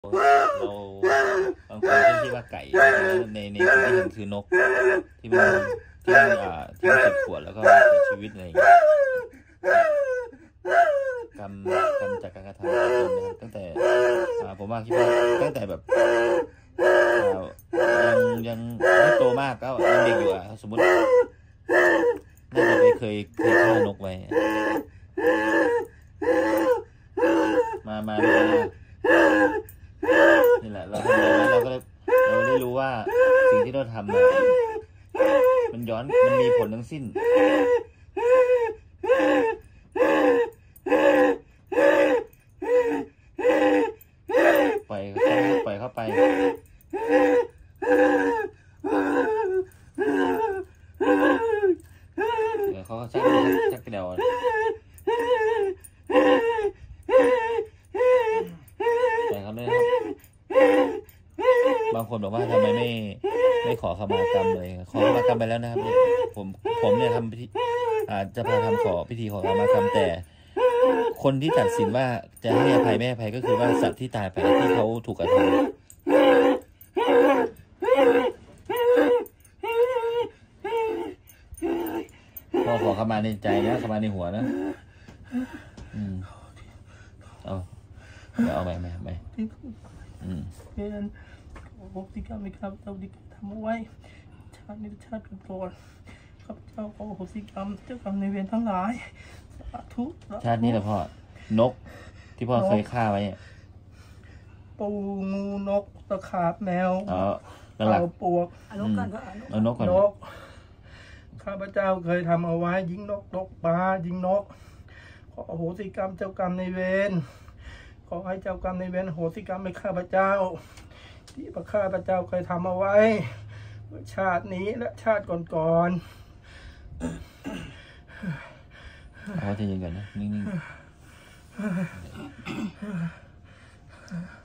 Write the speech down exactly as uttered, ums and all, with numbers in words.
เราบางคนก็คิดว่าไก่ในในสิ่งที่เห็นคือนกที่มันที่มันอ่าที่มันเจ็บปวดแล้วก็เสียชีวิตอะไรอย่างเงี้ยกรรมกรรมจากการกระทำของตนนะครับตั้งแต่อ่าผมว่าคิดว่าตั้งแต่แบบยังยังไม่โตมากก็ยังเด็กอยู่อ่ะสมมติน่าจะไปเคยเคยฆ่านกไว้มามาดูนี่แหละเราทำแล้วเราก็เราได้รู้ว่าสิ่งที่เราทำเนี่ยมันย้อนมันมีผลทั้งสิ้นปล่อยปล่อยเข้าไปเดี๋ยวเขาก็ชักชักกระเดาปล่อยเขาเลยครับบางคนบอกว่าทำไมไม่ไม่ขอขมากรรมเลยขอขมากรรมไปแล้วนะครับผมผมเนี่ยทำพิธีอาจจะพาทำขอพิธีขอขมากรรมแต่คนที่ตัดสินว่าจะให้อภัยไม่อภัยก็คือว่าสัตว์ที่ตายไปที่เขาถูกกระทำพอขอขมาในใจนะขมาในหัวนะอืมเอาเดี๋ยวเอาไปไหมไหมอืมเป็นโอสิกรรมไม่ครับเจ้าดิทำเอาไว้ชาตินี้ชาติก่อนข้าพเจ้าขอโหสิกรรมเจ้ากรรมในเวรทั้งหลายสาธุชาตินี้แหละพ่อนกที่พ่อเคยฆ่าไว้ปูงูนกตะขาบแมวอ๋อนั่นแหละปวกนกก่อนเอานกก่อนนกข้าพเจ้าเคยทำเอาไว้ยิงนกตกปลายิงนกขอโหสิกรรมเจ้ากรรมในเวรขอให้เจ้ากรรมในเวรโหสิกรรมให้ข้าพเจ้าที่พระข้าพเจ้าเคยทำเอาไว้ชาตินี้และชาติก่อนๆเอาใจเย็นๆนะนิ่งๆ